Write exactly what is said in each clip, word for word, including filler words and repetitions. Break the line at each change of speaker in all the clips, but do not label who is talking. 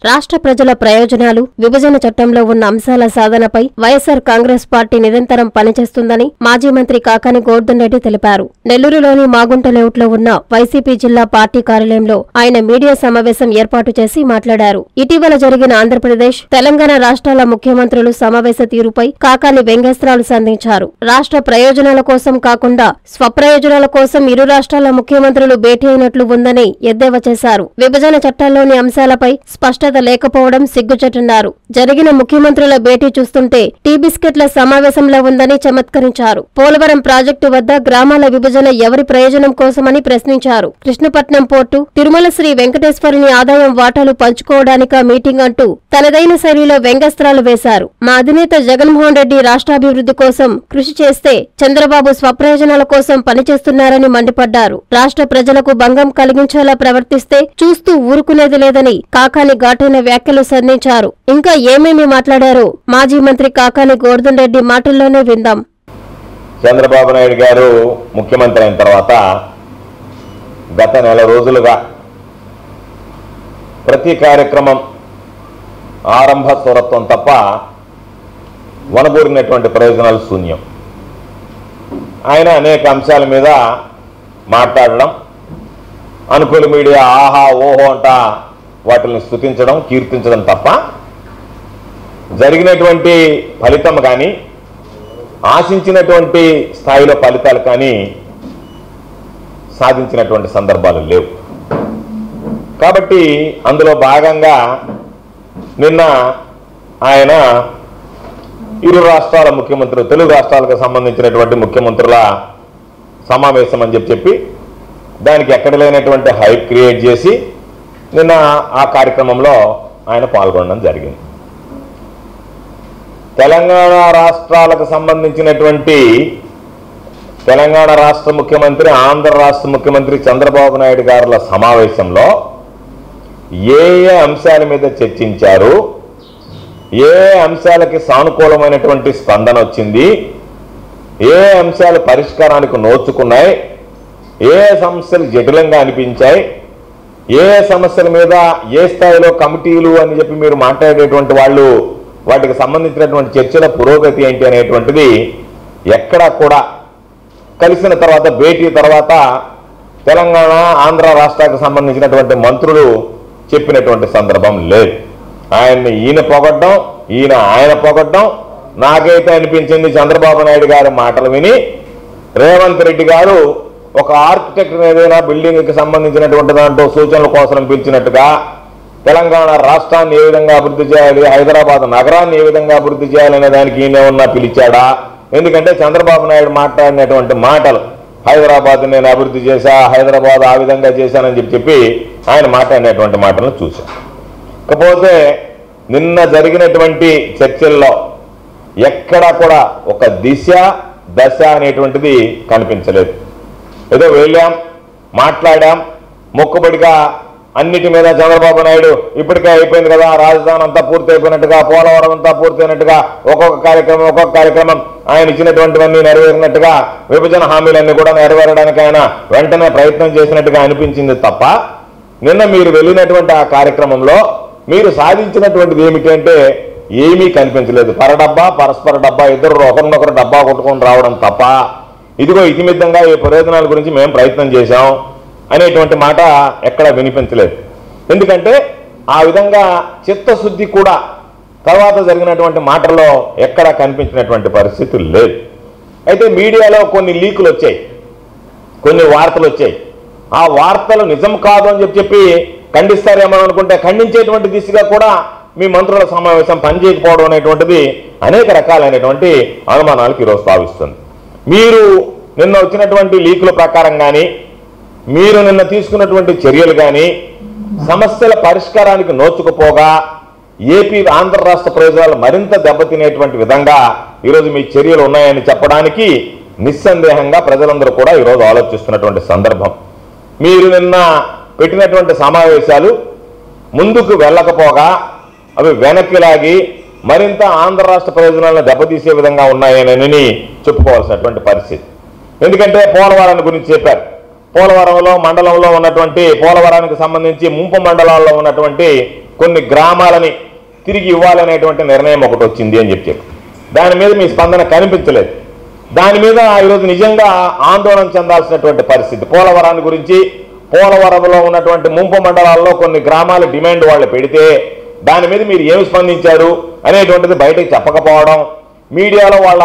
రాష్ట్ర ప్రజల ప్రయోజనాలు విభజన చట్టంలో ఉన్న అంశాల సాధనపై వైఎస్సార్ కాంగ్రెస్ పార్టీ నిరంతరం పనిచేస్తుందని మాజీ మంత్రి కాకాని గోవర్ధన్ రెడ్డి తెలిపారు. నెల్లూరులోని మాగుంట లేఅవుట్లో ఉన్న వైసీపీ జిల్లా పార్టీ కార్యాలయంలో ఆయన మీడియా సమావేశం ఏర్పాటు చేసి మాట్లాడారు. ఇటీవల జరిగిన ఆంధ్రప్రదేశ్, తెలంగాణ రాష్ట్రాల ముఖ్యమంత్రులు సమావేశ తీరుపై కాకాని వ్యంగ్యాస్త్రాలు సంధించారు. రాష్ట్ర ప్రయోజనాల కోసం కాకుండా స్వప్రయోజనాల కోసం ఇరు రాష్ట్రాల ముఖ్యమంత్రులు భేటీ అయినట్లు ఉందని ఎద్దేవా చేశారు. విభజన చట్టాల్లోని అంశాలపై స్పష్టత లేకపోవడం సిగ్గుచేటన్నారు. జరిగిన ముఖ్యమంత్రుల భేటీ చూస్తుంటే టీ బిస్కెట్ల సమావేశంలో ఉందని చమత్కరించారు. పోలవరం ప్రాజెక్టు వద్ద గ్రామాల విభజన ఎవరి ప్రయోజనం కోసమని ప్రశ్నించారు. కృష్ణపట్నం పోర్టు, తిరుమల శ్రీ వెంకటేశ్వరుని ఆదాయం వాటాలు పంచుకోవడానికా మీటింగ్ అంటూ తనదైన శైలిలో వ్యంగ్యాస్త్రాలు వేశారు. మా అధినేత జగన్మోహన్ రెడ్డి రాష్ట్రాభివృద్ధి కోసం కృషి చేస్తే చంద్రబాబు స్వప్రయోజనాల కోసం పనిచేస్తున్నారని మండిపడ్డారు. రాష్ట్ర ప్రజలకు భంగం కలిగించేలా ప్రవర్తిస్తే చూస్తూ ఊరుకునేది లేదని కాకాని ఘాటైన వ్యాఖ్యలు సంధించారు. ఇంకా ఏమేమి మాట్లాడారో మాజీ మంత్రి కాకాని గోవర్ధన్ రెడ్డి మాటల్లోనే విందాం.
చంద్రబాబు నాయుడు గారు ముఖ్యమంత్రి అయిన తర్వాత గత నెల రోజులుగా ప్రతి కార్యక్రమం ఆరంభ స్వరత్వం తప్ప వనబూరినటువంటి ప్రయోజనాలు శూన్యం. ఆయన అనేక అంశాల మీద మాట్లాడడం, అనుకూల మీడియా ఆహా ఓహో అంట వాటిని స్తుతించడం, కీర్తించడం తప్ప జరిగినటువంటి ఫలితం కానీ ఆశించినటువంటి స్థాయిలో ఫలితాలు కానీ సాధించినటువంటి సందర్భాలు లేవు. కాబట్టి అందులో భాగంగా నిన్న ఆయన ఇరు రాష్ట్రాల ముఖ్యమంత్రులు, తెలుగు రాష్ట్రాలకు సంబంధించినటువంటి ముఖ్యమంత్రుల సమావేశం అని చెప్పి చెప్పి దానికి ఎక్కడ లేనటువంటి హైప్ క్రియేట్ చేసి నిన్న ఆ కార్యక్రమంలో ఆయన పాల్గొనడం జరిగింది. తెలంగాణ రాష్ట్రాలకు సంబంధించినటువంటి తెలంగాణ రాష్ట్ర ముఖ్యమంత్రి, ఆంధ్ర రాష్ట్ర ముఖ్యమంత్రి చంద్రబాబు నాయుడు గారుల సమావేశంలో ఏ ఏ అంశాల మీద చర్చించారు, ఏ అంశాలకి సానుకూలమైనటువంటి స్పందన వచ్చింది, ఏ అంశాలు పరిష్కారానికి నోచుకున్నాయి, ఏ సమస్యలు జటిలంగా అనిపించాయి, ఏ సమస్యల మీద ఏ స్థాయిలో కమిటీలు అని చెప్పి మీరు మాట్లాడేటువంటి వాళ్ళు వాటికి సంబంధించినటువంటి చర్చల పురోగతి ఏంటి అనేటువంటిది ఎక్కడా కూడా కలిసిన తర్వాత, భేటీ తర్వాత తెలంగాణ ఆంధ్ర రాష్ట్రాలకు సంబంధించినటువంటి మంత్రులు చెప్పినటువంటి సందర్భం లేదు. ఆయన్ని ఈయన పొగడ్డం, ఈయన ఆయన పొగడ్డం. నాకైతే అనిపించింది చంద్రబాబు నాయుడు గారి మాటలు విని రేవంత్ రెడ్డి గారు ఒక ఆర్కిటెక్ట్ ఏదైనా బిల్డింగ్కి సంబంధించినటువంటి దాంట్లో సూచనల కోసం పిలిచినట్టుగా తెలంగాణ రాష్ట్రాన్ని ఏ విధంగా అభివృద్ధి చేయాలి, హైదరాబాద్ నగరాన్ని ఏ విధంగా అభివృద్ధి చేయాలనే దానికి ఈయనేమన్నా పిలిచాడా? ఎందుకంటే చంద్రబాబు నాయుడు మాట్లాడినటువంటి మాటలు హైదరాబాద్ నేను అభివృద్ధి చేశా, హైదరాబాద్ ఆ విధంగా చేశానని చెప్పి చెప్పి ఆయన మాట్లాడినటువంటి మాటలను చూశాం. ఇకపోతే నిన్న జరిగినటువంటి చర్చల్లో ఎక్కడా కూడా ఒక దిశ దశ అనేటువంటిది కనిపించలేదు. ఏదో వెళ్ళాం, మాట్లాడాం, మొక్కుబడిగా అన్నిటి మీద చంద్రబాబు నాయుడు ఇప్పటికే అయిపోయింది కదా, రాజధాని అంతా పూర్తి అయిపోయినట్టుగా, పోలవరం అంతా పూర్తయినట్టుగా, ఒక్కొక్క కార్యక్రమం ఒక్కొక్క కార్యక్రమం ఆయన ఇచ్చినటువంటివన్నీ నెరవేరినట్టుగా, విభజన హామీలన్నీ కూడా నెరవేరడానికి ఆయన వెంటనే ప్రయత్నం చేసినట్టుగా అనిపించింది తప్ప నిన్న మీరు వెళ్ళినటువంటి ఆ కార్యక్రమంలో మీరు సాధించినటువంటిది ఏమిటంటే ఏమీ కనిపించలేదు. పరడబ్బా పరస్పర డబ్బా, ఇద్దరు ఒకరినొకరు డబ్బా కొట్టుకొని రావడం తప్ప ఇదిగో ఇతిమిద్దంగా ఈ ప్రయోజనాల గురించి మేము ప్రయత్నం చేశాం అనేటువంటి మాట ఎక్కడ వినిపించలేదు. ఎందుకంటే ఆ విధంగా చిత్తశుద్ధి కూడా తర్వాత జరిగినటువంటి మాటల్లో ఎక్కడ కనిపించినటువంటి పరిస్థితులు లేదు. అయితే మీడియాలో కొన్ని లీకులు వచ్చాయి, కొన్ని వార్తలు వచ్చాయి. ఆ వార్తలు నిజం కాదు అని చెప్పి చెప్పి ఖండిస్తారేమో అనుకుంటే ఖండించేటువంటి దిశగా కూడా మీ మంత్రుల సమావేశం పనిచేయకపోవడం అనేటువంటిది అనేక రకాలైనటువంటి అనుమానాలకు ఈరోజు తావిస్తుంది. మీరు నిన్న వచ్చినటువంటి లీకుల ప్రకారం కానీ, మీరు నిన్న తీసుకున్నటువంటి చర్యలు కానీ సమస్యల పరిష్కారానికి నోచుకుపోగా ఏపీ ఆంధ్ర రాష్ట్ర ప్రయోజనాలు మరింత దెబ్బతినేటువంటి విధంగా ఈరోజు మీ చర్యలు ఉన్నాయని చెప్పడానికి నిస్సందేహంగా ప్రజలందరూ కూడా ఈరోజు ఆలోచిస్తున్నటువంటి సందర్భం. మీరు నిన్న పెట్టినటువంటి సమావేశాలు ముందుకు వెళ్ళకపోగా అవి వెనక్కి లాగి మరింత ఆంధ్ర రాష్ట్ర ప్రయోజనాలను దెబ్బతీసే విధంగా ఉన్నాయని చెప్పుకోవాల్సినటువంటి పరిస్థితి. ఎందుకంటే పోలవరాన్ని గురించి చెప్పారు. పోలవరంలో మండలంలో ఉన్నటువంటి పోలవరానికి సంబంధించి ముంపు మండలాల్లో ఉన్నటువంటి కొన్ని గ్రామాలని తిరిగి ఇవ్వాలనేటువంటి నిర్ణయం ఒకటి వచ్చింది అని చెప్పి దాని మీద మీ స్పందన కనిపించలేదు. దాని మీద ఈరోజు నిజంగా ఆందోళన చెందాల్సినటువంటి పరిస్థితి. పోలవరాన్ని గురించి పోలవరంలో ఉన్నటువంటి ముంపు మండలాల్లో కొన్ని గ్రామాల డిమాండ్ వాళ్ళు పెడితే దాని మీద మీరు ఏమి స్పందించారు అనేటువంటిది బయటకు చెప్పకపోవడం, మీడియాలో వాళ్ళ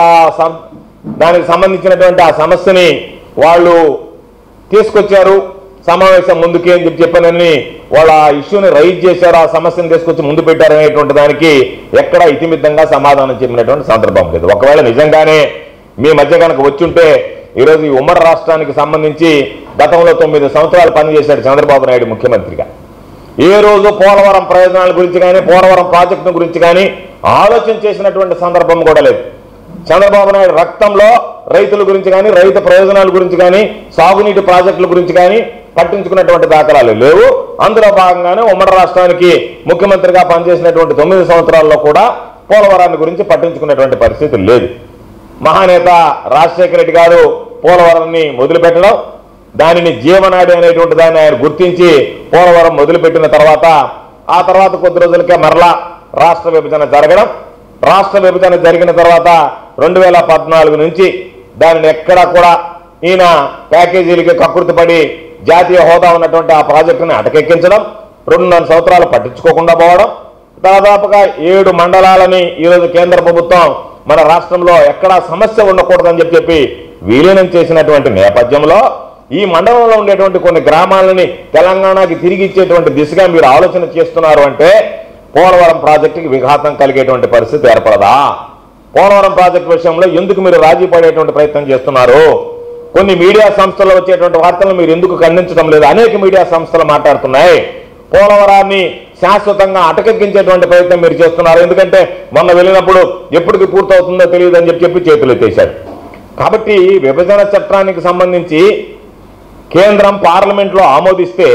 దానికి సంబంధించినటువంటి ఆ సమస్యని వాళ్ళు తీసుకొచ్చారు సమావేశం ముందుకి అని చెప్పి చెప్పానని వాళ్ళ ఇష్యూని రైజ్ చేశారు, ఆ సమస్యను తీసుకొచ్చి ముందు పెట్టారు అనేటువంటి దానికి ఎక్కడ ఇతిమిద్దంగా సమాధానం చెప్పినటువంటి సందర్భం లేదు. ఒకవేళ నిజంగానే మీ మధ్య కనుక వచ్చుంటే ఈరోజు ఈ ఉమ్మడి రాష్ట్రానికి సంబంధించి గతంలో తొమ్మిది సంవత్సరాలు పనిచేశాడు చంద్రబాబు నాయుడు ముఖ్యమంత్రిగా. ఏ రోజు పోలవరం ప్రయోజనాల గురించి కానీ పోలవరం ప్రాజెక్టు గురించి కానీ ఆలోచన చేసినటువంటి సందర్భం కూడా లేదు. చంద్రబాబు నాయుడు రక్తంలో రైతుల గురించి కానీ రైతు ప్రయోజనాల గురించి కానీ సాగునీటి ప్రాజెక్టుల గురించి కానీ పట్టించుకున్నటువంటి దాఖలాలు లేవు. అందులో భాగంగానే ఉమ్మడి రాష్ట్రానికి ముఖ్యమంత్రిగా పనిచేసినటువంటి తొమ్మిది సంవత్సరాల్లో కూడా పోలవరాన్ని గురించి పట్టించుకున్నటువంటి పరిస్థితి లేదు. మహానేత రాజశేఖర రెడ్డి గారు పోలవరాన్ని మొదలుపెట్టడం, దానిని జీవనాడి అనేటువంటి దాన్ని ఆయన గుర్తించి పోలవరం మొదలుపెట్టిన తర్వాత ఆ తర్వాత కొద్ది రోజులకే మరలా రాష్ట్ర విభజన జరగడం, రాష్ట్ర విభజన జరిగిన తర్వాత రెండు వేల పద్నాలుగు నుంచి దానిని ఎక్కడా కూడా ఈయన ప్యాకేజీలకి కక్కుర్తిపడి జాతీయ హోదా ఉన్నటువంటి ఆ ప్రాజెక్టుని అటకెక్కించడం, రెండున్నర సంవత్సరాలు పట్టించుకోకుండా పోవడం, దాదాపుగా ఏడు మండలాలని ఈరోజు కేంద్ర ప్రభుత్వం మన రాష్ట్రంలో ఎక్కడా సమస్య ఉండకూడదని చెప్పి చెప్పి విలీనం చేసినటువంటి నేపథ్యంలో ఈ మండలంలో ఉండేటువంటి కొన్ని గ్రామాలని తెలంగాణకి తిరిగి ఇచ్చేటువంటి దిశగా మీరు ఆలోచన చేస్తున్నారు అంటే పోలవరం ప్రాజెక్టుకి విఘాతం కలిగేటువంటి పరిస్థితి ఏర్పడదా? పోలవరం ప్రాజెక్టు విషయంలో ఎందుకు మీరు రాజీ పడేటువంటి ప్రయత్నం చేస్తున్నారు? కొన్ని మీడియా సంస్థలు వచ్చేటువంటి వార్తలను మీరు ఎందుకు ఖండించడం లేదు? అనేక మీడియా సంస్థలు మాట్లాడుతున్నాయి. పోలవరాన్ని శాశ్వతంగా అటకెక్కించేటువంటి ప్రయత్నం మీరు చేస్తున్నారు. ఎందుకంటే మొన్న వెళ్ళినప్పుడు ఎప్పటికి పూర్తవుతుందో తెలియదు అని చెప్పి చెప్పి చేతులు ఎత్తేశారు. కాబట్టి విభజన చట్టానికి సంబంధించి కేంద్రం పార్లమెంట్లో ఆమోదిస్తే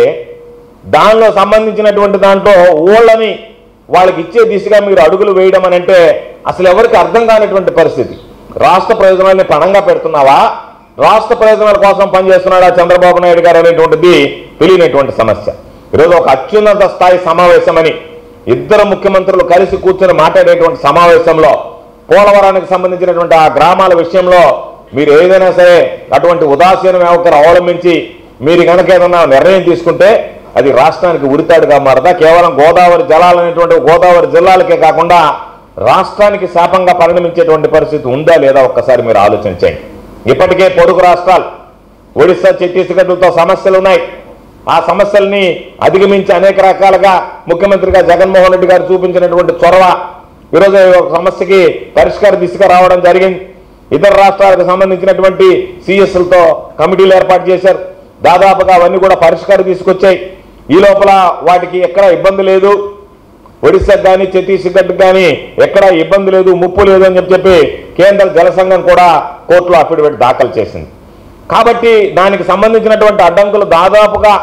దానిలో సంబంధించినటువంటి దాంట్లో ఊళ్ళని వాళ్ళకి ఇచ్చే దిశగా మీరు అడుగులు వేయడం అని అంటే అసలు ఎవరికి అర్థం కానిటువంటి పరిస్థితి. రాష్ట్ర ప్రయోజనాల్ని పణంగా పెడుతున్నావా, రాష్ట్ర ప్రయోజనాల కోసం పనిచేస్తున్నాడా చంద్రబాబు నాయుడు గారు అనేటువంటిది తెలియనటువంటి సమస్య. ఈరోజు ఒక అత్యున్నత స్థాయి సమావేశమని ఇద్దరు ముఖ్యమంత్రులు కలిసి కూర్చొని మాట్లాడేటువంటి సమావేశంలో పోలవరానికి సంబంధించినటువంటి ఆ గ్రామాల విషయంలో మీరు ఏదైనా సరే అటువంటి ఉదాసీన వ్యవహారం అవలంబించి మీరు కనుక ఏదైనా నిర్ణయం తీసుకుంటే అది రాష్ట్రానికి ఉరితాడుగా మారదా? కేవలం గోదావరి జలాలు అనేటువంటి గోదావరి జిల్లాలకే కాకుండా రాష్ట్రానికి శాపంగా పరిణమించేటువంటి పరిస్థితి ఉందా లేదా ఒక్కసారి మీరు ఆలోచన చేయండి. ఇప్పటికే పొరుగు రాష్ట్రాలు ఒడిశా ఛత్తీస్గఢ్లతో సమస్యలు ఉన్నాయి. ఆ సమస్యల్ని అధిగమించి అనేక రకాలుగా ముఖ్యమంత్రిగా జగన్మోహన్ రెడ్డి గారు చూపించినటువంటి చొరవ ఈరోజు ఒక సమస్యకి పరిష్కార దిశగా రావడం జరిగింది. ఇతర రాష్ట్రాలకు సంబంధించినటువంటి సిఎస్లతో కమిటీలు ఏర్పాటు చేశారు. దాదాపుగా అవన్నీ కూడా పరిష్కారం తీసుకొచ్చాయి. ఈ లోపల వాటికి ఎక్కడ ఇబ్బంది లేదు, ఒడిశాకు కానీ ఛత్తీస్గఢ్కి కానీ ఎక్కడ ఇబ్బంది లేదు, ముప్పు లేదు అని చెప్పి చెప్పి కేంద్ర జల సంఘం కూడా కోర్టులో అఫిడవిట్ దాఖలు చేసింది. కాబట్టి దానికి సంబంధించినటువంటి అడ్డంకులు దాదాపుగా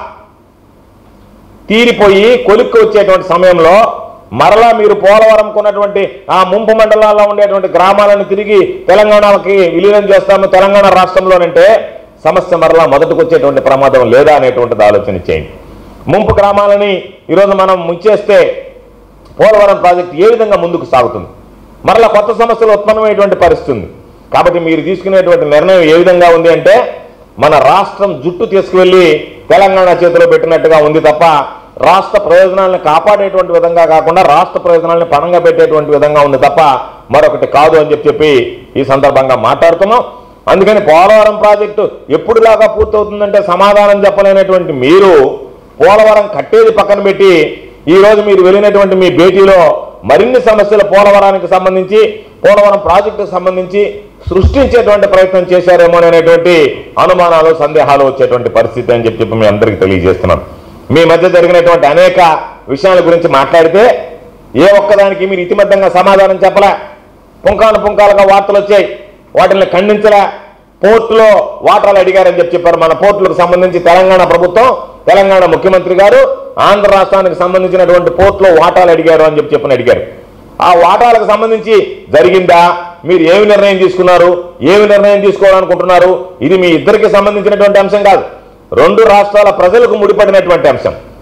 తీరిపోయి కొలిక్కి వచ్చేటువంటి సమయంలో మరలా మీరు పోలవరం కొన్నటువంటి ఆ ముంపు మండలాల్లో ఉండేటువంటి గ్రామాలను తిరిగి తెలంగాణకి విలీనం చేస్తాము తెలంగాణ రాష్ట్రంలోనంటే సమస్య మరలా మొదటికి వచ్చేటువంటి ప్రమాదం లేదా అనేటువంటిది ఆలోచన చేయండి. ముంపు గ్రామాలని ఈరోజు మనం ముంచేస్తే పోలవరం ప్రాజెక్టు ఏ విధంగా ముందుకు సాగుతుంది? మరలా కొత్త సమస్యలు ఉత్పన్నమైనటువంటి పరిస్థితి ఉంది. కాబట్టి మీరు తీసుకునేటువంటి నిర్ణయం ఏ విధంగా ఉంది అంటే మన రాష్ట్రం జుట్టు తీసుకువెళ్ళి తెలంగాణ చేతిలో పెట్టినట్టుగా ఉంది తప్ప రాష్ట్ర ప్రయోజనాలను కాపాడేటువంటి విధంగా కాకుండా రాష్ట్ర ప్రయోజనాలను పణంగా పెట్టేటువంటి విధంగా ఉంది తప్ప మరొకటి కాదు అని చెప్పి చెప్పి ఈ సందర్భంగా మాట్లాడుతున్నాం. అందుకని పోలవరం ప్రాజెక్టు ఎప్పుడులాగా పూర్తవుతుందంటే సమాధానం చెప్పలేనటువంటి మీరు పోలవరం కట్టేది పక్కన పెట్టి ఈరోజు మీరు వెళ్ళినటువంటి మీ భేటీలో మరిన్ని సమస్యలు పోలవరానికి సంబంధించి పోలవరం ప్రాజెక్టుకు సంబంధించి సృష్టించేటువంటి ప్రయత్నం చేశారేమో అనేటువంటి అనుమానాలు సందేహాలు వచ్చేటువంటి పరిస్థితి అని చెప్పి మీ అందరికీ తెలియజేస్తున్నాను. మీ మధ్య జరిగినటువంటి అనేక విషయాల గురించి మాట్లాడితే ఏ ఒక్కదానికి మీరు ఇతిమధ్యంగా సమాధానం చెప్పలే. పుంకాను పుంకాలుగా వార్తలు వచ్చాయి, వాటిని ఖండించలే. పోర్టులో వాటాలు అడిగారని చెప్పి చెప్పారు. మన పోర్టులకు సంబంధించి తెలంగాణ ప్రభుత్వం తెలంగాణ ముఖ్యమంత్రి గారు ఆంధ్ర రాష్ట్రానికి సంబంధించినటువంటి పోర్టులో వాటాలు అడిగారు అని చెప్పి చెప్పని అడిగారు. ఆ వాటాలకు సంబంధించి జరిగిందా, మీరు ఏమి నిర్ణయం తీసుకున్నారు, ఏమి నిర్ణయం తీసుకోవాలనుకుంటున్నారు, ఇది మీ ఇద్దరికి సంబంధించినటువంటి అంశం కాదు, రెండు రాష్ట్రాల ప్రజలకు ముడిపడినటువంటి అంశం.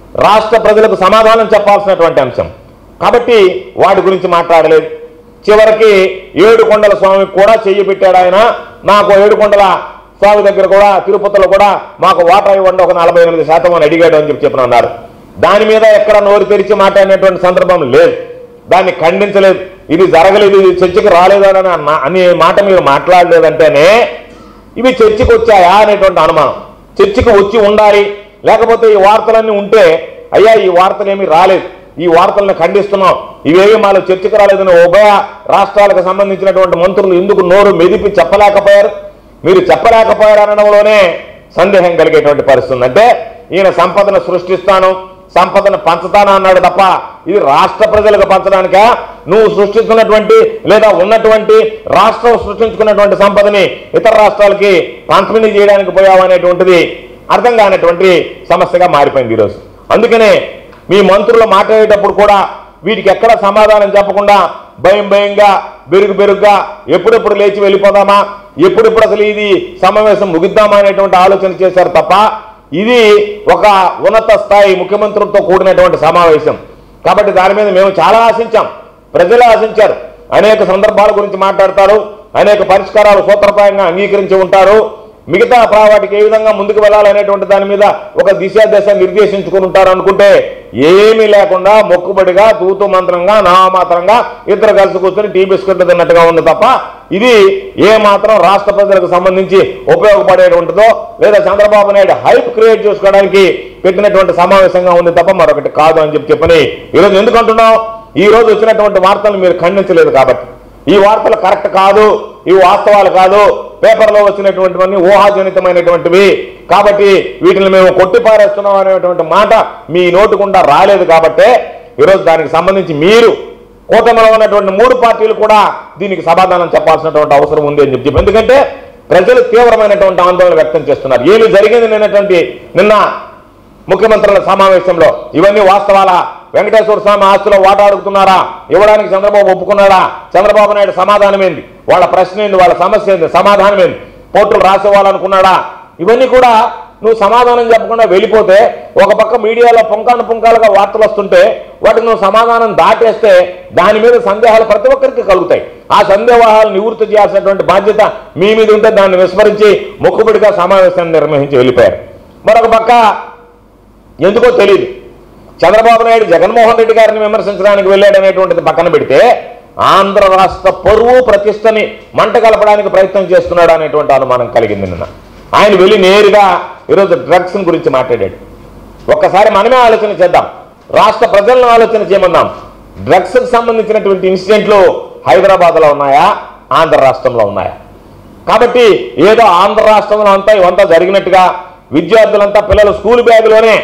రాష్ట్ర ప్రజలకు సమాధానం చెప్పాల్సినటువంటి అంశం. కాబట్టి వాటి గురించి మాట్లాడలేదు. చివరికి ఏడుకొండల స్వామికి కూడా చెయ్యి పెట్టాడు ఆయన. నాకు ఏడుకొండల స్వామి దగ్గర కూడా తిరుపతిలో కూడా మాకు వాటా ఇవ్వండి ఒక నలభై ఎనిమిది శాతం అని అడిగాడు అని చెప్పి చెప్పిన అన్నారు. దాని మీద ఎక్కడ నోరు తెరిచి మాట్లాడినటువంటి సందర్భం లేదు. దాన్ని ఖండించలేదు. ఇది జరగలేదు, ఇది చర్చకి రాలేదని అనే మాట మీరు మాట్లాడలేదంటేనే ఇవి చర్చకు వచ్చాయా అనేటువంటి అనుమానం. చర్చకు వచ్చి ఉండాలి, లేకపోతే ఈ వార్తలన్నీ ఉంటే అయ్యా ఈ వార్తలు ఏమీ రాలేదు, ఈ వార్తలను ఖండిస్తున్నాం, ఇవేవి మాలో చర్చకు రాలేదని ఉభయ రాష్ట్రాలకు సంబంధించినటువంటి మంత్రులు ఎందుకు నోరు మెదిపి చెప్పలేకపోయారు? మీరు చెప్పలేకపోయారు అనడంలోనే సందేహం కలిగేటువంటి పరిస్థితి. అంటే ఈయన సంపదను సృష్టిస్తాను, సంపదను పంచుతాను అన్నాడు తప్ప ఇది రాష్ట్ర ప్రజలకు పంచడానికా? నువ్వు సృష్టిస్తున్నటువంటి లేదా ఉన్నటువంటి రాష్ట్రం సృష్టించుకున్నటువంటి సంపదని ఇతర రాష్ట్రాలకి పంపిణీ చేయడానికి పోయావు అనేటువంటిది అర్థం కానటువంటి సమస్యగా మారిపోయింది ఈరోజు. అందుకనే మీ మంత్రులు మాట్లాడేటప్పుడు కూడా వీటికి ఎక్కడ సమాధానం చెప్పకుండా భయం భయంగా బెరుగు బెరుగ్గా ఎప్పుడెప్పుడు లేచి వెళ్ళిపోదామా, ఎప్పుడెప్పుడు అసలు ఇది సమావేశం ముగిద్దామా అనేటువంటి ఆలోచన చేశారు తప్ప ఇది ఒక ఉన్నత స్థాయి ముఖ్యమంత్రులతో కూడినటువంటి సమావేశం. కాబట్టి దాని మీద మేము చాలా ఆశించాం, ప్రజలు ఆశించారు. అనేక సందర్భాల గురించి మాట్లాడతారు, అనేక పరిష్కారాలు సూత్రప్రాయంగా అంగీకరించి ఉంటారు. మిగతా వాటికి ఏ విధంగా ముందుకు వెళ్ళాలనేటువంటి దాని మీద ఒక దిశా దశ నిర్దేశించుకుని ఉంటారు అనుకుంటే ఏమీ లేకుండా మొక్కుబడిగా తూతు మంత్రంగా నామాత్రంగా ఇద్దరు కలిసి కూర్చొని టీ బిస్కెట్లు తిన్నట్టుగా ఉంది తప్ప ఇది ఏ మాత్రం రాష్ట్ర ప్రజలకు సంబంధించి ఉపయోగపడేటువంటిదో లేదా చంద్రబాబు నాయుడు హైప్ క్రియేట్ చేసుకోవడానికి పెట్టినటువంటి సమావేశంగా ఉంది తప్ప మరొకటి కాదు అని చెప్పి చెప్పని ఈరోజు ఎందుకు అంటున్నాం? ఈ రోజు వచ్చినటువంటి వార్తలు మీరు ఖండించలేదు కాబట్టి. ఈ వార్తలు కరెక్ట్ కాదు, ఇవి వాస్తవాలు కాదు, పేపర్లో వచ్చినటువంటివన్నీ ఊహాజనితమైనటువంటివి కాబట్టి వీటిని మేము కొట్టిపారేస్తున్నాం అనేటువంటి మాట మీ నోటుకుండా రాలేదు కాబట్టే ఈరోజు దానికి సంబంధించి మీరు కూటమిలో ఉన్నటువంటి మూడు పార్టీలు కూడా దీనికి సమాధానం చెప్పాల్సినటువంటి అవసరం ఉంది అని చెప్పి. ఎందుకంటే ప్రజలు తీవ్రమైనటువంటి ఆందోళన వ్యక్తం చేస్తున్నారు. ఏమి జరిగింది నిన్నటువంటి నిన్న ముఖ్యమంత్రుల సమావేశంలో? ఇవన్నీ వాస్తవాలా? వెంకటేశ్వర స్వామి ఆస్తులో వాటా అడుగుతున్నారా? ఇవ్వడానికి చంద్రబాబు ఒప్పుకున్నాడా? చంద్రబాబు నాయుడు సమాధానం ఏంది? వాళ్ళ ప్రశ్న ఏంది? వాళ్ళ సమస్య ఏంది? సమాధానం ఏంది? పోర్టులు రాసేవాళ్ళనుకున్నాడా? ఇవన్నీ కూడా నువ్వు సమాధానం చెప్పకుండా వెళ్ళిపోతే ఒక పక్క మీడియాలో పుంకాను పుంకాలుగా వార్తలు వస్తుంటే వాటికి నువ్వు సమాధానం దాటేస్తే దాని మీద సందేహాలు ప్రతి ఒక్కరికి కలుగుతాయి. ఆ సందేహాలు నివృత్తి చేయాల్సినటువంటి బాధ్యత మీ మీద ఉంటే దాన్ని విస్మరించి మొక్కుబడిగా సమావేశాన్ని నిర్వహించి వెళ్ళిపోయారు. మరొక పక్క ఎందుకో తెలియదు చంద్రబాబు నాయుడు జగన్మోహన్ రెడ్డి గారిని విమర్శించడానికి వెళ్ళాడనేటువంటిది పక్కన పెడితే ఆంధ్ర రాష్ట్ర పరువు ప్రతిష్టని మంట కలపడానికి ప్రయత్నం చేస్తున్నాడు అనేటువంటి అనుమానం కలిగింది నిన్న. ఆయన వెళ్ళి నేరుగా ఈరోజు డ్రగ్స్ గురించి మాట్లాడాడు. ఒక్కసారి మనమే ఆలోచన చేద్దాం, రాష్ట్ర ప్రజలను ఆలోచన చేయమన్నాం. డ్రగ్స్కి సంబంధించినటువంటి ఇన్సిడెంట్లు హైదరాబాద్లో ఉన్నాయా, ఆంధ్ర రాష్ట్రంలో ఉన్నాయా? కాబట్టి ఏదో ఆంధ్ర రాష్ట్రంలో అంతా ఇవంతా జరిగినట్టుగా విద్యార్థులంతా పిల్లలు స్కూల్ బ్యాగులోనే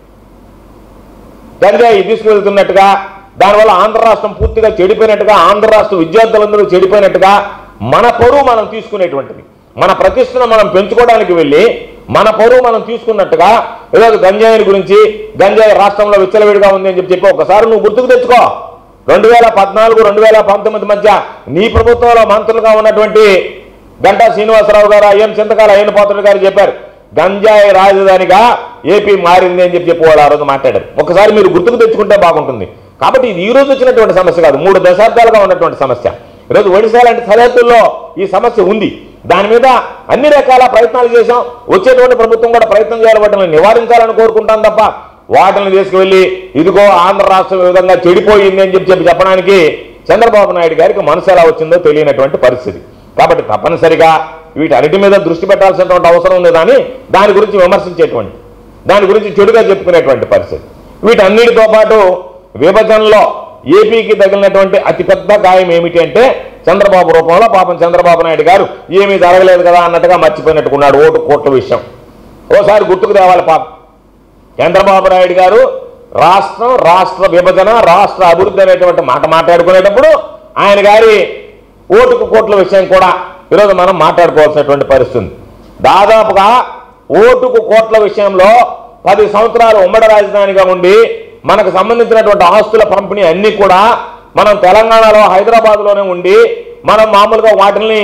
గంజాయి తీసుకువెళ్తున్నట్టుగా దానివల్ల ఆంధ్ర రాష్ట్రం పూర్తిగా చెడిపోయినట్టుగా ఆంధ్ర రాష్ట్ర విద్యార్థులందరూ చెడిపోయినట్టుగా మన పరువు మనం తీసుకునేటువంటిది, మన ప్రతిష్టను మనం పెంచుకోవడానికి వెళ్ళి మన పరువు మనం తీసుకున్నట్టుగా ఈరోజు గంజాయి గురించి గంజాయి రాష్ట్రంలో విచ్చలవిడిగా ఉంది అని చెప్పి చెప్పి ఒకసారి నువ్వు గుర్తుకు తెచ్చుకో. రెండు వేల పద్నాలుగు రెండు వేల పంతొమ్మిది మధ్య నీ ప్రభుత్వంలో మంత్రులుగా ఉన్నటువంటి గంటా శ్రీనివాసరావు గారు, అయ్యన్ చింతకాల అయ్యన్ పాత్రుడు గారు చెప్పారు గంజాయి రాజధానిగా ఏపీ మారింది అని చెప్పి చెప్పి వాళ్ళు ఆ రోజు మాట్లాడారు. ఒకసారి మీరు గుర్తుకు తెచ్చుకుంటే బాగుంటుంది. కాబట్టి ఇది ఈ రోజు వచ్చినటువంటి సమస్య కాదు, మూడు దశాబ్దాలుగా ఉన్నటువంటి సమస్య. ఈరోజు ఒడిశా లాంటి సరిహద్దుల్లో ఈ సమస్య ఉంది. దాని మీద అన్ని రకాల ప్రయత్నాలు చేశాం. వచ్చేటువంటి ప్రభుత్వం కూడా ప్రయత్నం చేయాలి, వాటిని నివారించాలని కోరుకుంటాం తప్ప వాటిని తీసుకువెళ్ళి ఇదిగో ఆంధ్ర రాష్ట్రం విధంగా చెడిపోయింది అని చెప్పి చెప్పి చెప్పడానికి చంద్రబాబు నాయుడు గారికి మనసు ఎలా వచ్చిందో తెలియనటువంటి పరిస్థితి. కాబట్టి తప్పనిసరిగా వీటన్నిటి మీద దృష్టి పెట్టాల్సినటువంటి అవసరం ఉంది. కానీ దాని గురించి విమర్శించేటువంటి దాని గురించి చెడుగా చెప్పుకునేటువంటి పరిస్థితి. వీటన్నిటితో పాటు విభజనలో ఏపీకి తగిలినటువంటి అతిపెద్ద గాయం ఏమిటి అంటే చంద్రబాబు రూపంలో పాపం చంద్రబాబు నాయుడు గారు ఏమీ జరగలేదు కదా అన్నట్టుగా మర్చిపోయినట్టుకున్నాడు ఓటు కోట్ల విషయం. ఓసారి గుర్తుకు తేవాలి పాపం. చంద్రబాబు నాయుడు గారు రాష్ట్రం, రాష్ట్ర విభజన, రాష్ట్ర అభివృద్ధి అనేటువంటి మాట మాట్లాడుకునేటప్పుడు ఆయన గారి ఓటుకు కోట్ల విషయం కూడా ఈరోజు మనం మాట్లాడుకోవాల్సినటువంటి పరిస్థితి. దాదాపుగా ఓటుకు కోట్ల విషయంలో పది సంవత్సరాలు ఉమ్మడి రాజధానిగా ఉండి మనకు సంబంధించినటువంటి ఆస్తుల పంపిణీ అన్నీ కూడా మనం తెలంగాణలో హైదరాబాద్లోనే ఉండి మనం మామూలుగా వాటిని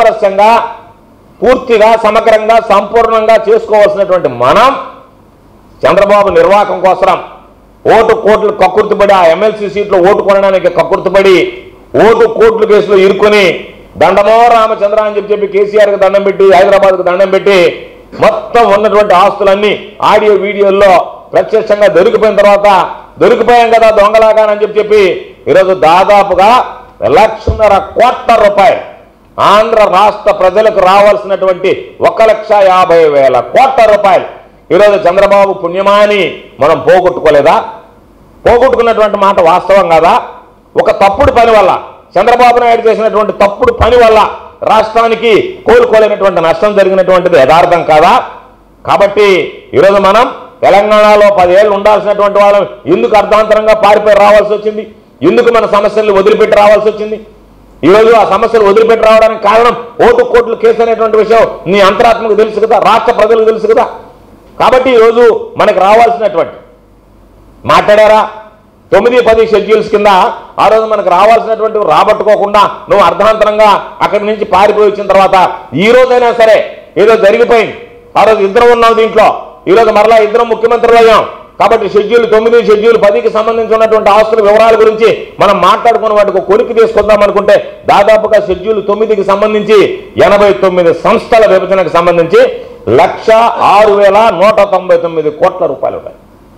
సామరస్యంగా పూర్తిగా సమగ్రంగా సంపూర్ణంగా చేసుకోవాల్సినటువంటి మనం చంద్రబాబు నిర్వాహకం కోసం ఓటు కోట్లు కక్కుర్తిపడి ఆ ఎమ్మెల్సీ సీట్లో ఓటు కొనడానికి కక్కుర్తిపడి ఓటు కోట్లు కేసులో ఇరుకొని దండమో రామచంద్ర అని చెప్పి చెప్పి కేసీఆర్కి దండం పెట్టి హైదరాబాద్కు దండం పెట్టి మొత్తం ఉన్నటువంటి ఆస్తులన్నీ ఆడియో వీడియోల్లో ప్రత్యక్షంగా దొరికిపోయిన తర్వాత దొరికిపోయాం కదా దొంగలాగానని చెప్పి చెప్పి ఈరోజు దాదాపుగా లక్షన్నర కోట్ల రూపాయలు ఆంధ్ర రాష్ట్ర ప్రజలకు రావాల్సినటువంటి ఒక లక్ష యాభై వేల కోట్ల రూపాయలు ఈరోజు చంద్రబాబు పుణ్యమాని మనం పోగొట్టుకోలేదా? పోగొట్టుకున్నటువంటి మాట వాస్తవం కాదా? ఒక తప్పుడు పని వల్ల చంద్రబాబు నాయుడు చేసినటువంటి తప్పుడు పని వల్ల రాష్ట్రానికి కోలుకోలేనటువంటి నష్టం జరిగినటువంటిది యథార్థం కాదా? కాబట్టి ఈరోజు మనం తెలంగాణలో పదేళ్ళు ఉండాల్సినటువంటి వాళ్ళం ఎందుకు అర్ధాంతరంగా పారిపోయి రావాల్సి వచ్చింది? ఎందుకు మన సమస్యల్ని వదిలిపెట్టి రావాల్సి వచ్చింది? ఈరోజు ఆ సమస్యలు వదిలిపెట్టి రావడానికి కారణం ఓటు కోట్లు కేసు అనేటువంటి విషయం నీ అంతరాత్మకు తెలుసు కదా, రాష్ట్ర ప్రజలకు తెలుసు కదా. కాబట్టి ఈరోజు మనకు రావాల్సినటువంటి మాట్లాడారా తొమ్మిది పది షెడ్యూల్స్ కింద ఆ రోజు మనకు రావాల్సినటువంటి రాబట్టుకోకుండా నువ్వు అర్ధాంతరంగా అక్కడి నుంచి పారిపోయి వచ్చిన తర్వాత ఈ రోజైనా సరే ఏదో జరిగిపోయింది. ఆ రోజు ఇద్దరం ఉన్నాం దీంట్లో, ఈరోజు మరలా ఇద్దరం ముఖ్యమంత్రులు అయ్యాం. కాబట్టి షెడ్యూల్ తొమ్మిది షెడ్యూల్ పదికి సంబంధించి ఉన్నటువంటి ఆస్తుల వివరాల గురించి మనం మాట్లాడుకున్న వాటికి కొలికి తీసుకొద్దాం అనుకుంటే దాదాపుగా షెడ్యూల్ తొమ్మిదికి సంబంధించి ఎనభై తొమ్మిది సంస్థల విభజనకు సంబంధించి లక్ష ఆరు వేల నూట తొంభై తొమ్మిది కోట్ల రూపాయలు ఉన్నాయి.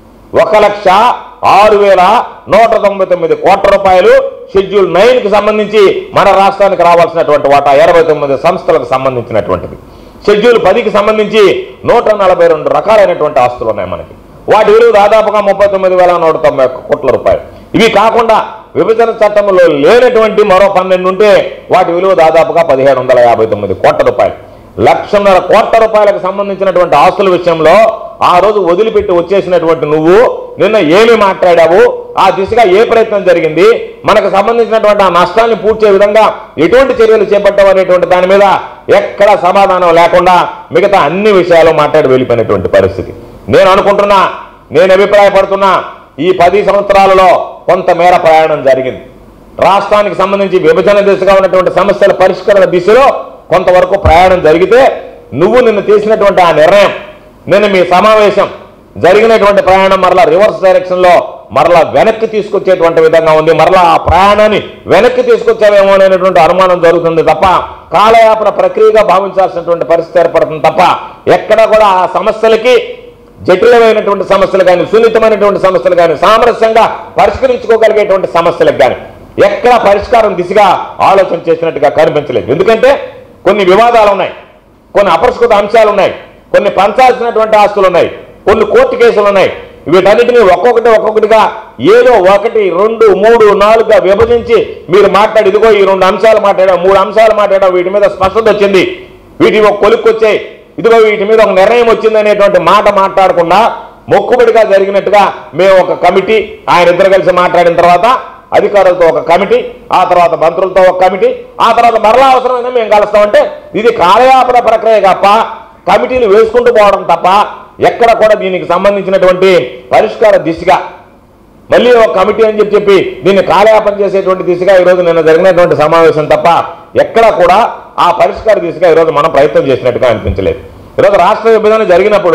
ఒక లక్ష ఆరు వేల నూట తొంభై తొమ్మిది కోట్ల రూపాయలు షెడ్యూల్ నైన్ కి సంబంధించి మన రాష్ట్రానికి రావాల్సినటువంటి వాటా ఇరవై తొమ్మిది సంస్థలకు సంబంధించినటువంటిది. షెడ్యూల్ పదికి సంబంధించి నూట నలభై రెండు రకాలైనటువంటి ఆస్తులు ఉన్నాయి మనకి. వాటి విలువ దాదాపుగా ముప్పై తొమ్మిది వేల నూట తొంభై ఒక్క కోట్ల రూపాయలు. ఇవి కాకుండా విభజన చట్టంలో లేనటువంటి మరో పన్నెండు ఉంటే వాటి విలువ దాదాపుగా పదిహేడు వందల యాభై తొమ్మిది కోట్ల రూపాయలు. లక్షన్నర కోట్ల రూపాయలకు సంబంధించినటువంటి ఆస్తుల విషయంలో ఆ రోజు వదిలిపెట్టి వచ్చేసినటువంటి నువ్వు నిన్న ఏమి మాట్లాడావు, ఆ దిశగా ఏ ప్రయత్నం జరిగింది, మనకు సంబంధించినటువంటి ఆ నష్టాన్ని పూడ్చే విధంగా ఎటువంటి చర్యలు చేపట్టావు అనేటువంటి దాని మీద ఎక్కడ సమాధానం లేకుండా మిగతా అన్ని విషయాలు మాట్లాడి వెళ్ళిపోయినటువంటి పరిస్థితి. నేను అనుకుంటున్నా, నేను అభిప్రాయపడుతున్నా ఈ పది సంవత్సరాలలో కొంతమేర ప్రయాణం జరిగింది. రాష్ట్రానికి సంబంధించి విభజన దిశగా ఉన్నటువంటి సమస్యల పరిష్కరణ దిశలో కొంతవరకు ప్రయాణం జరిగితే నువ్వు నిన్న చేసినటువంటి ఆ నిర్ణయం, నిన్న మీ సమావేశం జరిగినటువంటి ప్రయాణం మరలా రివర్స్ డైరెక్షన్లో మరలా వెనక్కి తీసుకొచ్చేటువంటి విధంగా ఉంది. మరలా ఆ ప్రయాణాన్ని వెనక్కి తీసుకొచ్చావేమో అనేటువంటి అనుమానం జరుగుతుంది తప్ప కాలయాపన ప్రక్రియగా భావించాల్సినటువంటి పరిస్థితి ఏర్పడుతుంది తప్ప ఎక్కడ కూడా ఆ సమస్యలకి జటిలమైనటువంటి సమస్యలు కానీ సున్నితమైనటువంటి సమస్యలు కానీ సామరస్యంగా పరిష్కరించుకోగలిగేటువంటి సమస్యలకు కానీ ఎక్కడ పరిష్కారం దిశగా ఆలోచన చేసినట్టుగా కనిపించలేదు. ఎందుకంటే కొన్ని వివాదాలు ఉన్నాయి, కొన్ని అపరిష్కృత అంశాలు ఉన్నాయి, కొన్ని పంచాల్సినటువంటి ఆస్తులు ఉన్నాయి, కొన్ని కోర్టు కేసులు ఉన్నాయి. వీటన్నిటినీ ఒక్కొక్కటి ఒక్కొక్కటిగా ఏదో ఒకటి రెండు మూడు నాలుగుగా విభజించి మీరు మాట్లాడి ఇదిగో ఈ రెండు అంశాలు మాట్లాడాం, మూడు అంశాలు మాట్లాడాం, వీటి మీద స్పష్టత వచ్చింది, వీటి ఒక కొలిక్కి వచ్చాయి, ఇదిగో వీటి మీద ఒక నిర్ణయం వచ్చింది అనేటువంటి మాట మాట్లాడకుండా మొక్కుబడిగా జరిగినట్టుగా మేము ఒక కమిటీ ఆయన ఇద్దరు కలిసి మాట్లాడిన తర్వాత అధికారులతో ఒక కమిటీ, ఆ తర్వాత మంత్రులతో ఒక కమిటీ, ఆ తర్వాత మరలా అవసరమైనా మేము కలుస్తామంటే ఇది కాలయాపన ప్రక్రియ తప్ప కమిటీలు వేసుకుంటూ పోవడం తప్ప ఎక్కడ కూడా దీనికి సంబంధించినటువంటి పరిష్కార దిశగా మళ్ళీ ఒక కమిటీ అని చెప్పి చెప్పి దీన్ని కాలయాపన చేసేటువంటి దిశగా ఈరోజు నిన్న జరిగినటువంటి సమావేశం తప్ప ఎక్కడ కూడా ఆ పరిష్కార దిశగా ఈరోజు మనం ప్రయత్నం చేసినట్టుగా అనిపించలేదు. ఈరోజు రాష్ట్ర విభజన జరిగినప్పుడు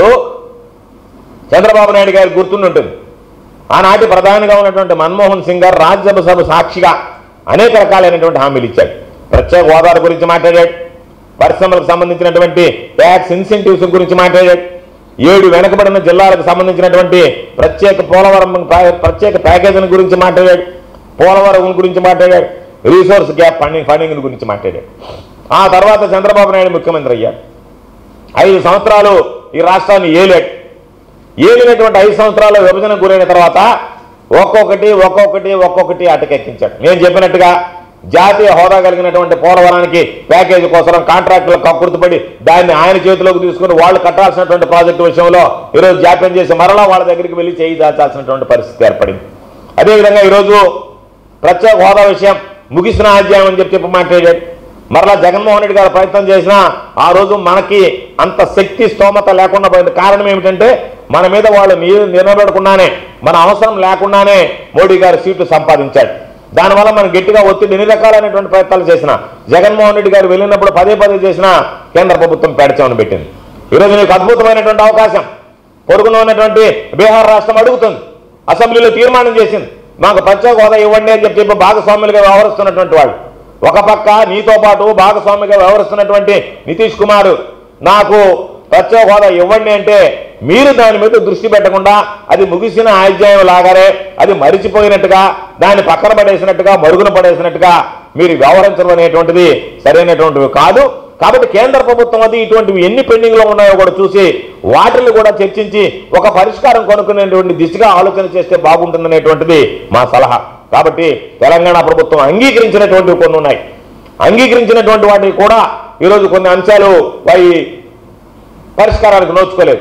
చంద్రబాబు నాయుడు గారికి గుర్తుంటుంది, ఆనాటి ప్రధానిగా ఉన్నటువంటి మన్మోహన్ సింగ్ గారు రాజ్యసభ సభ సాక్షిగా అనేక రకాలైనటువంటి హామీలు ఇచ్చాడు. ప్రత్యేక హోదా గురించి మాట్లాడాడు, పరిశ్రమలకు సంబంధించినటువంటి ట్యాక్స్ ఇన్సెంటివ్స్ గురించి మాట్లాడాడు, ఏడు వెనకబడిన జిల్లాలకు సంబంధించినటువంటి ప్రత్యేక పోలవరం ప్రత్యేక ప్యాకేజీల గురించి మాట్లాడాడు, పోలవరం గురించి మాట్లాడాడు, రీసోర్స్ గ్యాప్ ఫండింగ్ ఫండింగ్ గురించి మాట్లాడాడు. ఆ తర్వాత చంద్రబాబు నాయుడు ముఖ్యమంత్రి అయ్యాడు. ఐదు సంవత్సరాలు ఈ రాష్ట్రాన్ని ఏలాడు. ఏలినటువంటి ఐదు సంవత్సరాల విభజన గురైన తర్వాత ఒక్కొక్కటి ఒక్కొక్కటి ఒక్కొక్కటి అటకెక్కించాడు. నేను చెప్పినట్టుగా జాతీయ హోదా కలిగినటువంటి పోలవరానికి ప్యాకేజీ కోసం కాంట్రాక్టులకు కక్కుర్తిపడి దాన్ని ఆయన చేతిలోకి తీసుకుని వాళ్ళు కట్టాల్సినటువంటి ప్రాజెక్టు విషయంలో ఈరోజు జాప్యం చేసి మరలా వాళ్ళ దగ్గరికి వెళ్ళి చేయి దాచాల్సినటువంటి పరిస్థితి ఏర్పడింది. అదేవిధంగా ఈరోజు ప్రత్యేక హోదా విషయం ముగిసిన అధ్యాయం అని చెప్పి చెప్పి మాట్లాడాడు. మరలా జగన్మోహన్ రెడ్డి గారు ప్రయత్నం చేసినా ఆ రోజు మనకి అంత శక్తి స్తోమత లేకుండా పోయింది. కారణం ఏమిటంటే మన మీద వాళ్ళు నిలబెడకుండానే మన అవసరం లేకుండానే మోడీ గారు సీట్లు సంపాదించాడు. దానివల్ల మనం గట్టిగా ఒత్తిడి ఎన్ని రకాలైనటువంటి ప్రయత్నాలు చేసినా జగన్మోహన్ రెడ్డి గారు వెళ్ళినప్పుడు పదే పదే చేసినా కేంద్ర ప్రభుత్వం పేడచమని పెట్టింది. ఈరోజు నీకు అద్భుతమైనటువంటి అవకాశం, పొరుగున ఉన్నటువంటి బీహార్ రాష్ట్రం అడుగుతుంది, అసెంబ్లీలో తీర్మానం చేసింది, మాకు ప్రత్యేక హోదా ఇవ్వండి అని చెప్పి చెప్పి భాగస్వాములుగా వ్యవహరిస్తున్నటువంటి వాళ్ళు. ఒక పక్క నీతో పాటు భాగస్వామిగా వ్యవహరిస్తున్నటువంటి నితీష్ కుమార్ నాకు ప్రత్యేక హోదా ఇవ్వండి అంటే మీరు దాని మీద దృష్టి పెట్టకుండా అది ముగిసిన అధ్యాయం లాగానే అది మరిచిపోయినట్టుగా దాన్ని పక్కన పడేసినట్టుగా మరుగున పడేసినట్టుగా మీరు వ్యవహరించడం అనేటువంటిది సరైనటువంటివి కాదు. కాబట్టి కేంద్ర ప్రభుత్వం అది ఇటువంటివి ఎన్ని పెండింగ్లో ఉన్నాయో కూడా చూసి వాటిని కూడా చర్చించి ఒక పరిష్కారం కొనుక్కునేటువంటి దిశగా ఆలోచన చేస్తే బాగుంటుందనేటువంటిది మా సలహా. కాబట్టి తెలంగాణ ప్రభుత్వం అంగీకరించినటువంటివి కొన్ని ఉన్నాయి, అంగీకరించినటువంటి వాటికి కూడా ఈరోజు కొన్ని అంశాలు వారి పరిష్కారానికి నోచుకోలేదు.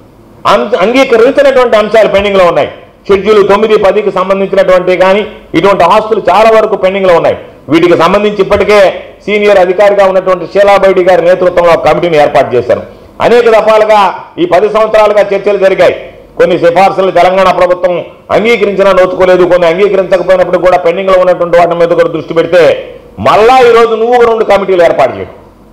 అంగీకరించినటువంటి అంశాలు పెండింగ్లో ఉన్నాయి. షెడ్యూల్ తొమ్మిది పదికి సంబంధించినటువంటి కానీ ఇటువంటి ఆస్తులు చాలా వరకు పెండింగ్లో ఉన్నాయి. వీటికి సంబంధించి ఇప్పటికే సీనియర్ అధికారిగా ఉన్నటువంటి షీలాబైడి గారి నేతృత్వంలో కమిటీని ఏర్పాటు చేశారు. అనేక దఫాలుగా ఈ పది సంవత్సరాలుగా చర్చలు జరిగాయి. కొన్ని సిఫార్సులు తెలంగాణ ప్రభుత్వం అంగీకరించినా నోచుకోలేదు, కొన్ని అంగీకరించకపోయినప్పుడు కూడా పెండింగ్లో ఉన్నటువంటి వాటి మీద కూడా దృష్టి పెడితే మళ్ళా ఈరోజు నువ్వు రెండు కమిటీలు ఏర్పాటు చేయడం.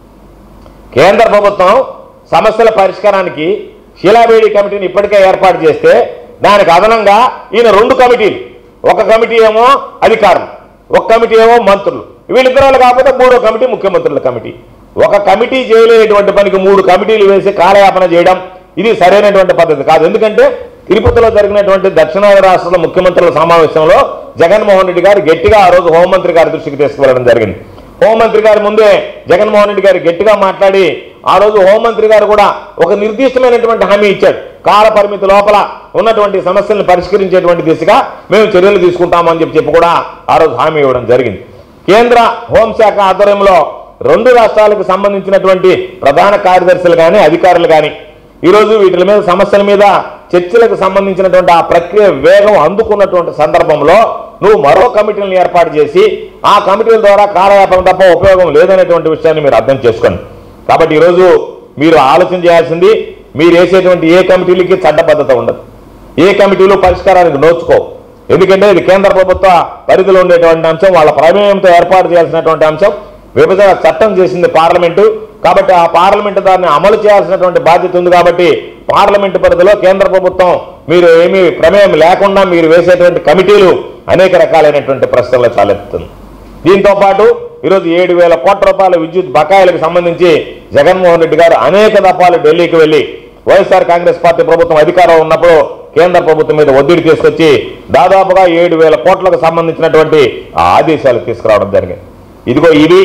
కేంద్ర ప్రభుత్వం సమస్యల పరిష్కారానికి షీలాబేడి కమిటీని ఇప్పటికే ఏర్పాటు చేస్తే దానికి అదనంగా ఈయన రెండు కమిటీలు, ఒక కమిటీ ఏమో అధికారులు, ఒక కమిటీ ఏమో మంత్రులు, వీళ్ళిద్దరు కాకపోతే మూడో కమిటీ ముఖ్యమంత్రుల కమిటీ. ఒక కమిటీ చేయలేనటువంటి పనికి మూడు కమిటీలు వేసి కాలయాపన చేయడం ఇది సరైనటువంటి పద్ధతి కాదు. ఎందుకంటే తిరుపతిలో జరిగినటువంటి దక్షిణాది రాష్ట్రాల ముఖ్యమంత్రుల సమావేశంలో జగన్మోహన్ రెడ్డి గారు గట్టిగా ఆ రోజు హోంమంత్రి గారి దృష్టికి తీసుకువెళ్ళడం జరిగింది. హోంమంత్రి గారి ముందే జగన్మోహన్ రెడ్డి గారు గట్టిగా మాట్లాడి ఆ రోజు హోంమంత్రి గారు కూడా ఒక నిర్దిష్టమైనటువంటి హామీ ఇచ్చాడు, కాల పరిమితి లోపల ఉన్నటువంటి సమస్యలను పరిష్కరించేటువంటి దిశగా మేము చర్యలు తీసుకుంటామని చెప్పి చెప్పి కూడా ఆ రోజు హామీ ఇవ్వడం జరిగింది. కేంద్ర హోంశాఖ ఆధ్వర్యంలో రెండు రాష్ట్రాలకు సంబంధించినటువంటి ప్రధాన కార్యదర్శులు కానీ అధికారులు కానీ ఈరోజు వీటి మీద సమస్యల మీద చర్చలకు సంబంధించినటువంటి ఆ ప్రక్రియ వేగం అందుకున్నటువంటి సందర్భంలో నువ్వు మరో కమిటీలను ఏర్పాటు చేసి ఆ కమిటీల ద్వారా కాలయాపన తప్ప ఉపయోగం లేదనేటువంటి విషయాన్ని మీరు అర్థం చేసుకోండి. కాబట్టి ఈరోజు మీరు ఆలోచన చేయాల్సింది, మీరు వేసేటువంటి ఏ కమిటీలకి చట్టబద్ధత ఉండదు, ఏ కమిటీలు పరిష్కారానికి నోచుకో. ఎందుకంటే ఇది కేంద్ర ప్రభుత్వ పరిధిలో ఉండేటువంటి అంశం, వాళ్ళ ప్రమేయంతో ఏర్పాటు చేయాల్సినటువంటి అంశం. విభజన చట్టం చేసింది పార్లమెంటు, కాబట్టి ఆ పార్లమెంటు దాన్ని అమలు చేయాల్సినటువంటి బాధ్యత ఉంది. కాబట్టి పార్లమెంటు పరిధిలో కేంద్ర ప్రభుత్వం మీరు ఏమీ ప్రమేయం లేకుండా మీరు వేసేటువంటి కమిటీలు అనేక రకాలైనటువంటి ప్రశ్నలు తలెత్తుతుంది. దీంతో పాటు ఈరోజు ఏడు వేల కోట్ల రూపాయల విద్యుత్ బకాయిలకు సంబంధించి జగన్మోహన్ రెడ్డి గారు అనేక దఫాలు ఢిల్లీకి వెళ్లి వైఎస్ఆర్ కాంగ్రెస్ పార్టీ ప్రభుత్వం అధికారం ఉన్నప్పుడు కేంద్ర ప్రభుత్వం మీద ఒత్తిడి తీసుకొచ్చి దాదాపుగా ఏడు వేల కోట్లకు సంబంధించినటువంటి ఆ ఆదేశాలు తీసుకురావడం జరిగింది. ఇదిగో ఇది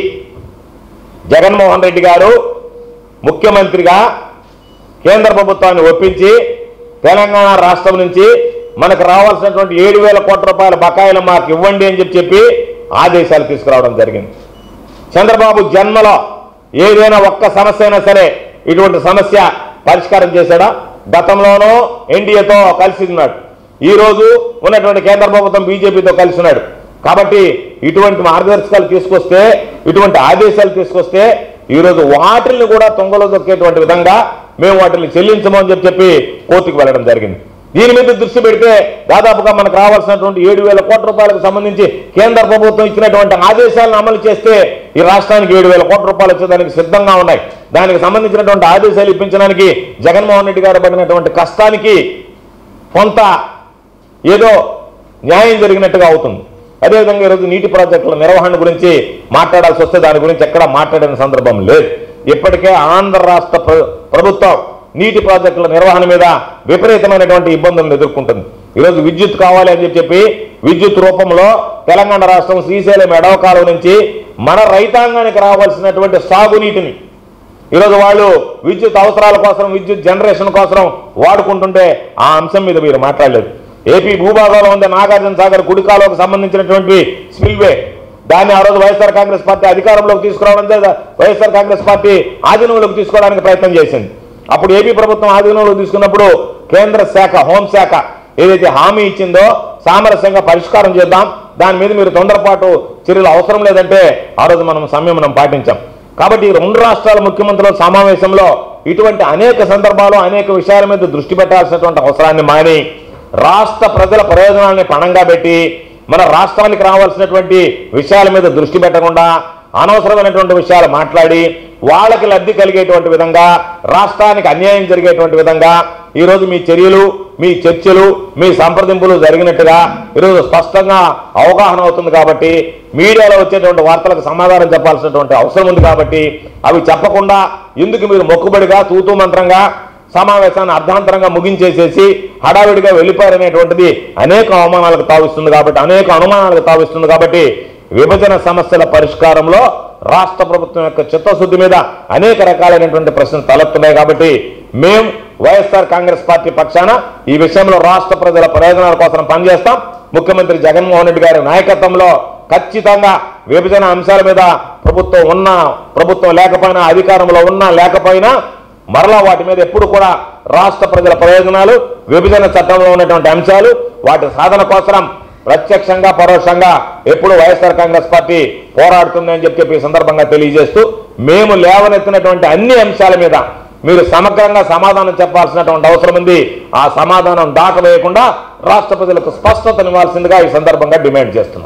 జగన్మోహన్ రెడ్డి గారు ముఖ్యమంత్రిగా కేంద్ర ప్రభుత్వాన్ని ఒప్పించి తెలంగాణ రాష్ట్రం నుంచి మనకు రావాల్సినటువంటి ఏడు వేల కోట్ల రూపాయల బకాయిలు మాకు ఇవ్వండి అని చెప్పి చెప్పి ఆదేశాలు తీసుకురావడం జరిగింది. చంద్రబాబు జన్మలో ఏదైనా ఒక్క సమస్య అయినా సరే ఇటువంటి సమస్య పరిష్కారం చేశాడా? గతంలోనూ ఎన్డీఏతో కలిసి ఉన్నాడు, ఈరోజు ఉన్నటువంటి కేంద్ర ప్రభుత్వం బీజేపీతో కలిసి ఉన్నాడు. కాబట్టి ఇటువంటి మార్గదర్శకాలు తీసుకొస్తే, ఇటువంటి ఆదేశాలు తీసుకొస్తే ఈరోజు వాటిల్ని కూడా తొంగలో దొక్కేటువంటి విధంగా మేము వాటిని చెల్లించమని చెప్పి చెప్పి కోర్టుకు వెళ్ళడం జరిగింది. దీని మీద దృష్టి పెడితే దాదాపుగా మనకు రావాల్సినటువంటి ఏడు వేల కోట్ల రూపాయలకు సంబంధించి కేంద్ర ప్రభుత్వం ఇచ్చినటువంటి ఆదేశాలను అమలు చేస్తే ఈ రాష్ట్రానికి ఏడు వేల కోట్ల రూపాయలు వచ్చేదానికి సిద్ధంగా ఉన్నాయి. దానికి సంబంధించినటువంటి ఆదేశాలు ఇప్పించడానికి జగన్మోహన్ రెడ్డి గారు పడినటువంటి కష్టానికి కొంత ఏదో న్యాయం జరిగినట్టుగా అవుతుంది. అదేవిధంగా ఈరోజు నీటి ప్రాజెక్టుల నిర్వహణ గురించి మాట్లాడాల్సి వస్తే దాని గురించి ఎక్కడా మాట్లాడిన సందర్భం లేదు. ఇప్పటికే ఆంధ్ర రాష్ట్ర ప్రభుత్వం నీటి ప్రాజెక్టుల నిర్వహణ మీద విపరీతమైనటువంటి ఇబ్బందులను ఎదుర్కొంటుంది. ఈరోజు విద్యుత్ కావాలి అని చెప్పి విద్యుత్ రూపంలో తెలంగాణ రాష్ట్రం శ్రీశైలం ఎడవకాలం నుంచి మన రైతాంగానికి రావాల్సినటువంటి సాగునీటిని ఈరోజు వాళ్ళు విద్యుత్ అవసరాల కోసం, విద్యుత్ జనరేషన్ కోసం వాడుకుంటుంటే ఆ అంశం మీద మీరు మాట్లాడలేదు. ఏపీ భూభాగంలో ఉండే నాగార్జున సాగర్ కుడికాలకు సంబంధించినటువంటి స్పిల్వే, దాన్ని ఆ రోజు వైఎస్ఆర్ కాంగ్రెస్ పార్టీ అధికారంలోకి తీసుకురావడం చేత వైఎస్ఆర్ కాంగ్రెస్ పార్టీ ఆధీనంలోకి తీసుకోవడానికి ప్రయత్నం చేసింది. అప్పుడు ఏపీ ప్రభుత్వం ఆధీనంలోకి తీసుకున్నప్పుడు కేంద్ర శాఖ హోంశాఖ ఏదైతే హామీ ఇచ్చిందో సామరస్యంగా పరిష్కారం చేద్దాం, దాని మీద మీరు తొందరపాటు చర్యలు అవసరం లేదంటే ఆ రోజు మనం సంయమనం పాటించాం. కాబట్టి రెండు రాష్ట్రాల ముఖ్యమంత్రుల సమావేశంలో ఇటువంటి అనేక సందర్భాలు అనేక విషయాల మీద దృష్టి పెట్టాల్సినటువంటి అవసరాన్ని మాని రాష్ట్ర ప్రజల ప్రయోజనాన్ని పణంగా పెట్టి మన రాష్ట్రానికి రావాల్సినటువంటి విషయాల మీద దృష్టి పెట్టకుండా అనవసరమైనటువంటి విషయాలు మాట్లాడి వాళ్ళకి లబ్ధి కలిగేటువంటి విధంగా, రాష్ట్రానికి అన్యాయం జరిగేటువంటి విధంగా ఈరోజు మీ చర్యలు, మీ చర్చలు, మీ సంప్రదింపులు జరిగినట్టుగా ఈరోజు స్పష్టంగా అవగాహన అవుతుంది. కాబట్టి మీడియాలో వచ్చేటువంటి వార్తలకు సమాధానం చెప్పాల్సినటువంటి అవసరం ఉంది. కాబట్టి అవి చెప్పకుండా ఎందుకు మీరు మొక్కుబడిగా తూతూ మంత్రంగా సమావేశాన్ని అర్ధాంతరంగా ముగించేసేసి హడావిడిగా వెళ్ళిపోయారనేటువంటిది అనేక అవమానాలకు తావిస్తుంది. కాబట్టి అనేక అనుమానాలకు తావిస్తుంది. కాబట్టి విభజన సమస్యల పరిష్కారంలో రాష్ట్ర ప్రభుత్వం యొక్క చిత్తశుద్ధి మీద అనేక రకాలైనటువంటి ప్రశ్నలు తలెత్తున్నాయి. కాబట్టి మేము వైఎస్ఆర్ కాంగ్రెస్ పార్టీ పక్షాన ఈ విషయంలో రాష్ట్ర ప్రజల ప్రయోజనాల కోసం పనిచేస్తాం. ముఖ్యమంత్రి జగన్మోహన్ రెడ్డి గారి నాయకత్వంలో ఖచ్చితంగా విభజన అంశాల మీద ప్రభుత్వం ఉన్నా, ప్రభుత్వం లేకపోయినా, అధికారంలో ఉన్నా లేకపోయినా మరలా వాటి మీద ఎప్పుడు కూడా రాష్ట్ర ప్రజల ప్రయోజనాలు, విభజన చట్టంలో ఉన్నటువంటి అంశాలు, వాటి సాధన కోసం ప్రత్యక్షంగా పరోక్షంగా ఎప్పుడు వైఎస్ఆర్ కాంగ్రెస్ పార్టీ పోరాడుతుంది అని చెప్పి ఈ సందర్భంగా తెలియజేస్తూ, మేము లేవనెత్తినటువంటి అన్ని అంశాల మీద మీరు సమగ్రంగా సమాధానం చెప్పాల్సినటువంటి అవసరం ఉంది. ఆ సమాధానం దాటవేయకుండా రాష్ట్ర ప్రజలకు స్పష్టతనివ్వాల్సిందిగా ఈ సందర్భంగా డిమాండ్ చేస్తున్నాం.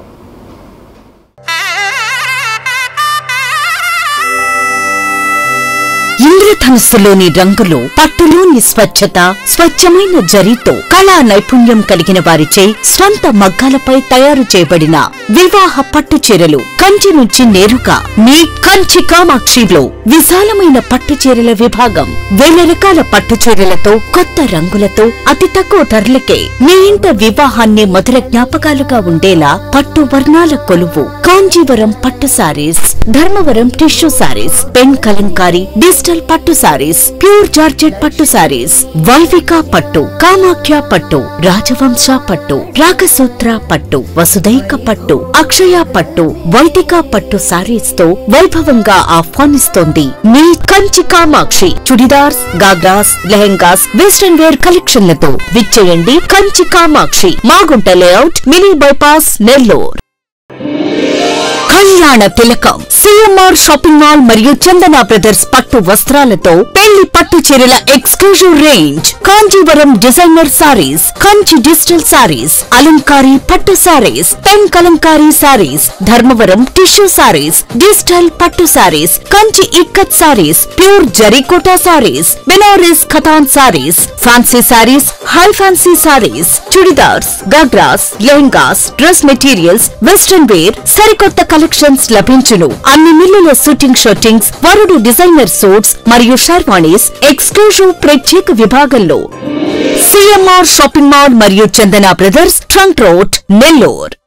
ఇంద్రధనుస్సులోని రంగులు, పట్టులోని స్వచ్ఛత, స్వచ్ఛమైన జరీతో కళా నైపుణ్యం కలిగిన వారిచే స్వంత మగ్గాలపై తయారు చేయబడిన వివాహ పట్టు చీరలు కంచి నుంచి నేరుగా మీ కంచి కామాక్షిలో విశాలమైన పట్టు చీరల విభాగం. వేల రకాల పట్టు చీరలతో, కొత్త రంగులతో అతి తక్కువ ధరలకే మీ ఇంట వివాహాన్ని మధుర జ్ఞాపకాలుగా ఉండేలా పట్టు వర్ణాల కొలువు కాంజీవరం పట్టు sarees, Dharmavaram tissue sarees, pen kalamkari, digital పట్టు సారీస్, ప్యూర్ జార్జెట్ పట్టు సారీస్, వైవిక పట్టు, కామాఖ్య పట్టు, రాజవంశ పట్టు, రాగసూత్ర పట్టు, వసుదైక పట్టు, అక్షయ పట్టు, వైదిక పట్టు సారీస్ తో వైభవంగా ఆహ్వానిస్తోంది మీ కంచి కామాక్షి. చుడిదార్స్, గాగ్రాస్, లెహెంగాస్, వెస్టర్న్ వేర్ కలెక్షన్లతో విచ్చేయండి Kanchi Kamakshi, Magunta layout, mini bypass, Nellore. కళ్యాణ తిలకం సిఎంఆర్ షాపింగ్ మాల్ మరియు చందన బ్రదర్స్ పట్టు వస్త్రాలతో పెళ్లి పట్టు చీరల exclusive range. Kanjeevaram designer sarees, Kanchi digital sarees, అలంకారీ పట్టు sarees, pen kalamkari sarees, Dharmavaram tissue sarees, digital పట్టు సారీస్, కంచి ఇక్కత్ సారీస్, ప్యూర్ జరీకోటా sarees, Banaras Katan sarees, fancy sarees, high fancy sarees, churidars, ghagras, lehengas, dress materials, western wear, సరికొత్త కలెక్షన్స్ లభించును. అన్ని మిల్లుల షూటింగ్ షర్టింగ్స్, వరుడు డిజైనర్ సూట్స్ మరియు షర్వాణీస్ ఎక్స్క్లూజివ్ ప్రత్యేక విభాగంలో. సిఎంఆర్ షాపింగ్ మాల్ మరియు Chandana brothers, trunk road, Nellore.